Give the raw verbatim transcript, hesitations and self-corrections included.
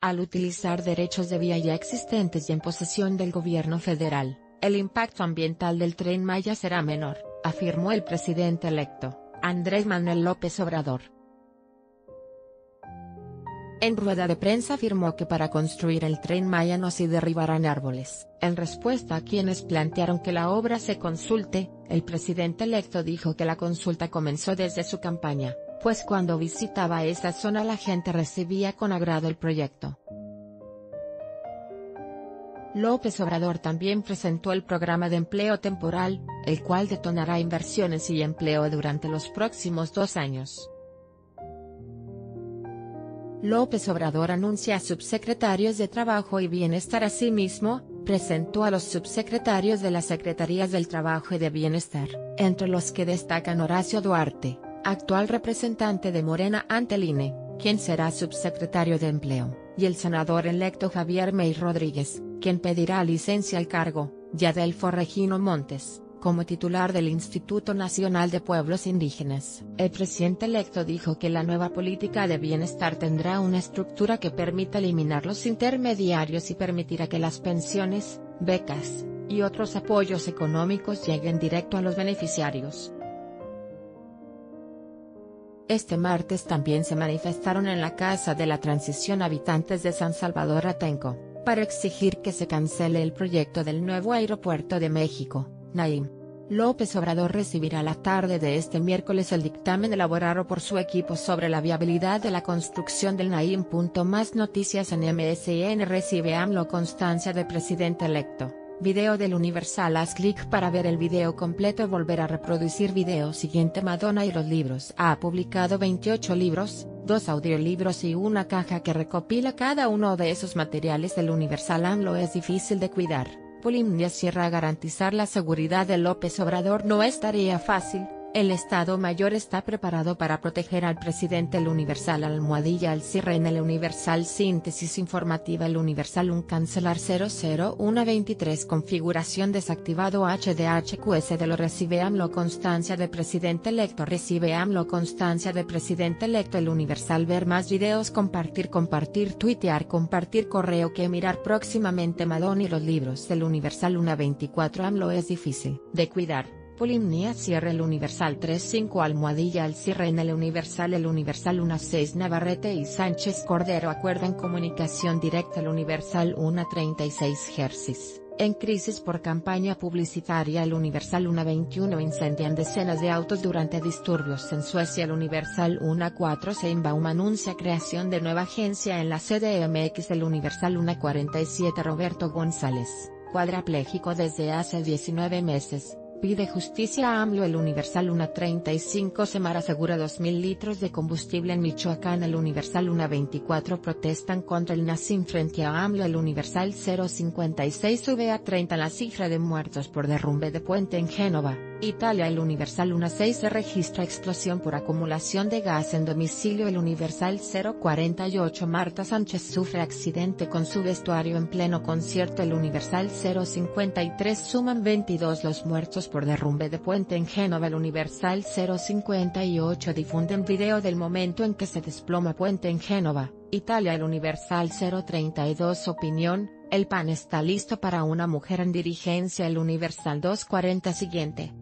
Al utilizar derechos de vía ya existentes y en posesión del gobierno federal, el impacto ambiental del Tren Maya será menor, afirmó el presidente electo, Andrés Manuel López Obrador. En rueda de prensa afirmó que para construir el Tren Maya no se derribarán árboles. En respuesta a quienes plantearon que la obra se consulte, el presidente electo dijo que la consulta comenzó desde su campaña, pues cuando visitaba esa zona la gente recibía con agrado el proyecto. López Obrador también presentó el programa de empleo temporal, el cual detonará inversiones y empleo durante los próximos dos años. López Obrador anuncia a subsecretarios de Trabajo y Bienestar. Asimismo, presentó a los subsecretarios de las Secretarías del Trabajo y de Bienestar, entre los que destacan Horacio Duarte, actual representante de Morena ante el I N E, quien será subsecretario de Empleo, y el senador electo Javier May Rodríguez, quien pedirá licencia al cargo, y Adelfo Regino Montes, como titular del Instituto Nacional de Pueblos Indígenas. El presidente electo dijo que la nueva política de bienestar tendrá una estructura que permita eliminar los intermediarios y permitirá que las pensiones, becas, y otros apoyos económicos lleguen directo a los beneficiarios. Este martes también se manifestaron en la Casa de la Transición habitantes de San Salvador Atenco, para exigir que se cancele el proyecto del nuevo aeropuerto de México, Naim. López Obrador recibirá la tarde de este miércoles el dictamen elaborado por su equipo sobre la viabilidad de la construcción del Naim. Más noticias en M S N. Recibe AMLO constancia de presidente electo. Video del Universal. Haz clic para ver el video completo. Volver a reproducir video siguiente. Madonna y los libros. Ha publicado veintiocho libros, dos audiolibros y una caja que recopila cada uno de esos materiales del Universal. AMLO es difícil de cuidar. Polimnia Sierra. Garantizar la seguridad de López Obrador no es tarea fácil. El Estado Mayor está preparado para proteger al presidente. El Universal. Almohadilla al cierre en el Universal. Síntesis informativa. El Universal. Un cancelar cero cero uno veintitrés. Configuración desactivado. H D H Q S de lo recibe AMLO constancia de presidente electo. Recibe AMLO constancia de presidente electo. El Universal. Ver más videos. Compartir compartir tuitear compartir correo que mirar próximamente. Madonna y los libros. El Universal. Una veinticuatro. AMLO es difícil de cuidar. Polimnia cierre. El Universal. tres cinco. Almohadilla al cierre en el Universal. El Universal. Una seis. Navarrete y Sánchez Cordero acuerdan comunicación directa. El Universal. Una treinta y seis. Gersis, en crisis por campaña publicitaria. El Universal. Una veintiuno. Incendian decenas de autos durante disturbios en Suecia. El Universal. Una cuatro. Sheinbaum anuncia creación de nueva agencia en la C D M X. El Universal. Una cuarenta y siete. Roberto González, cuadrapléjico desde hace diecinueve meses, pide justicia a AMLO. El Universal. Una treinta y cinco. Semar asegura dos mil litros de combustible en Michoacán. El Universal. Una veinticuatro. Protestan contra el Nasim frente a AMLO. El Universal. cero cincuenta y seis. Sube a treinta la cifra de muertos por derrumbe de puente en Génova, Italia. El Universal. Una seis. Se registra explosión por acumulación de gas en domicilio. El Universal. cero cuarenta y ocho. Marta Sánchez sufre accidente con su vestuario en pleno concierto. El Universal. cero cincuenta y tres. Suman veintidós los muertos por derrumbe de puente en Génova. El Universal. cero cincuenta y ocho. Difunden video del momento en que se desploma puente en Génova, Italia. El Universal. cero treinta y dos. Opinión. El P A N está listo para una mujer en dirigencia. El Universal. dos cuarenta. Siguiente.